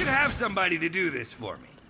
should have somebody to do this for me.